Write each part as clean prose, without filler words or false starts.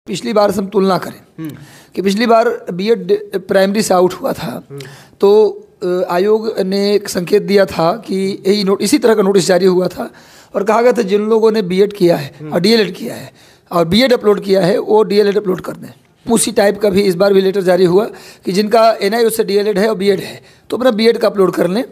पिछली बार से हम तुलना करें कि पिछली बार बीएड प्राइमरी से आउट हुआ था, तो आयोग ने एक संकेत दिया था कि यही इसी तरह का नोटिस जारी हुआ था और कहा गया था जिन लोगों ने बीएड किया है और डीएलएड किया है और बीएड अपलोड किया है वो डीएलएड अपलोड कर दें। उसी टाइप का भी इस बार भी लेटर जारी हुआ कि जिनका एनआईओ से डीएलएड है और बीएड है तो अपना बीएड का अपलोड कर लें।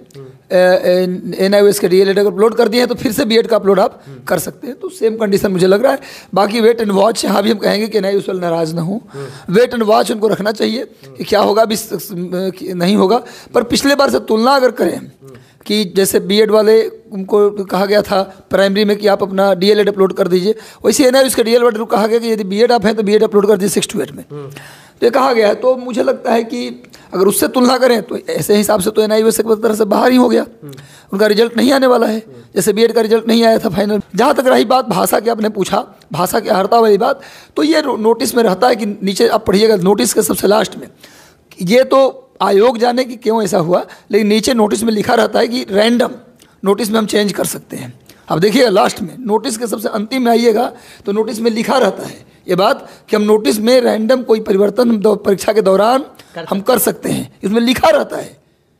एनआईओ के डीएलएड अगर अपलोड कर दिए हैं तो फिर से बीएड का अपलोड आप कर सकते हैं। तो सेम कंडीशन मुझे लग रहा है। बाकी वेट एंड वॉच, यहाँ भी हम कहेंगे कि एनआईओ वाले नाराज ना हो, वेट एंड वॉच उनको रखना चाहिए कि क्या होगा अभी नहीं होगा। पर पिछले बार से तुलना अगर करें कि जैसे बीएड वाले उनको कहा गया था प्राइमरी में कि आप अपना डीएलएड अपलोड कर दीजिए, वैसे एनआईओ इसका डीएलएड कहा गया कि यदि बीएड आप हैं तो बीएड अपलोड कर दीजिए 6 to 8 में। तो ये कहा गया है। तो मुझे लगता है कि अगर उससे तुलना करें तो ऐसे हिसाब से तो एनआईओ से तरह से बाहर ही हो गया, उनका रिजल्ट नहीं आने वाला है। जैसे बीएड का रिजल्ट नहीं आया था फाइनल। जहाँ तक रही बात भाषा की, आपने पूछा भाषा की अर्हता वाली बात, तो ये नोटिस में रहता है कि नीचे आप पढ़िएगा नोटिस के सबसे लास्ट में, ये तो आयोग जाने कि क्यों ऐसा हुआ, लेकिन नीचे नोटिस में लिखा रहता है कि रैंडम नोटिस में हम चेंज कर सकते हैं। अब देखिएगा लास्ट में नोटिस के सबसे अंतिम में आइएगा तो नोटिस में लिखा रहता है ये बात कि हम नोटिस में रैंडम कोई परिवर्तन परीक्षा के दौरान हम कर सकते हैं, इसमें लिखा रहता है।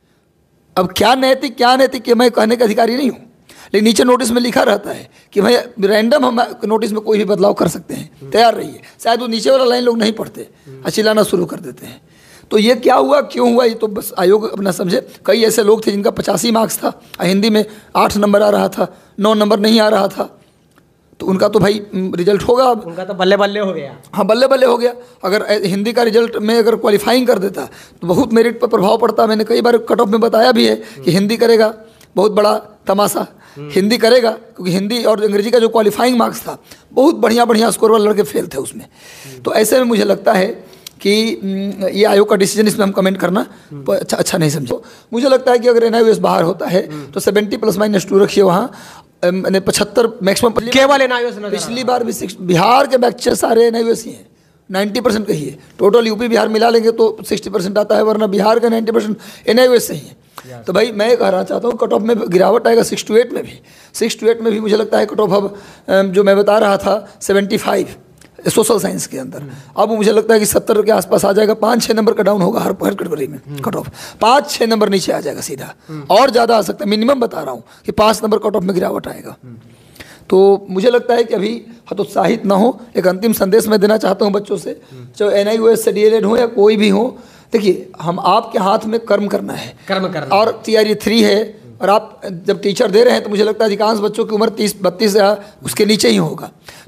अब क्या नैतिक कि मैं कहने का अधिकारी नहीं हूँ, लेकिन नीचे नोटिस में लिखा रहता है कि भाई रैंडम हम नोटिस में कोई भी बदलाव कर सकते हैं, तैयार रहिए। शायद वो नीचे वाला लाइन लोग नहीं पढ़ते, चिल्लाना शुरू कर देते हैं। तो ये क्या हुआ क्यों हुआ ये तो बस आयोग अपना समझे। कई ऐसे लोग थे जिनका 85 मार्क्स था, हिंदी में 8 नंबर आ रहा था, 9 नंबर नहीं आ रहा था, तो उनका तो भाई रिजल्ट होगा। अब उनका तो बल्ले बल्ले हो गया। हाँ, बल्ले बल्ले हो गया। अगर हिंदी का रिजल्ट में अगर क्वालिफाइंग कर देता तो बहुत मेरिट पर प्रभाव पड़ता। मैंने कई बार कट ऑफ में बताया भी है कि हिंदी करेगा, बहुत बड़ा तमाशा हिंदी करेगा, क्योंकि हिंदी और अंग्रेजी का जो क्वालिफाइंग मार्क्स था बहुत बढ़िया स्कोर वाले लड़के फेल थे उसमें। तो ऐसे में मुझे लगता है कि ये आयोग का डिसीजन इसमें हम कमेंट करना अच्छा नहीं समझो। मुझे लगता है कि अगर एनआईओएस बाहर होता है तो 70 ±2 रखिए वहाँ, मैंने 75 मैक्सिमम केवल एनआईओएस। पिछली बार भी बिहार के बैच सारे एनआईओएस ही हैं, 90% कहिए। टोटल यूपी बिहार मिला लेंगे तो 60% आता है, वरना बिहार का 90% एनआईओएस से ही है। तो भाई मैं कहना चाहता हूँ कट ऑफ में गिरावट आएगा 6 to 8 में भी। 6 to 8 में भी मुझे लगता है कट ऑफ अब जो मैं बता रहा था 75 सोशल साइंस के अंदर, अब मुझे लगता है कि 70 के आसपास आ जाएगा। 5-6 नंबर का डाउन होगा हर कैटेगरी में कट ऑफ, 5-6 नंबर नीचे आ जाएगा सीधा, और ज़्यादा आ सकता है। मिनिमम बता रहा हूँ कि 5 नंबर कट ऑफ में गिरावट आएगा। तो मुझे लगता है कि अभी हतोत्साहित ना हो। एक अंतिम संदेश मैं देना चाहता हूँ बच्चों से, चाहे एनआईओएस से डीएलएड हो या कोई भी हो, देखिए हम आपके हाथ में कर्म करना है, और तैयारी 3 है। और आप जब टीचर दे रहे हैं तो मुझे लगता है अधिकांश बच्चों की उम्र 30-32 या उसके नीचे ही होगा।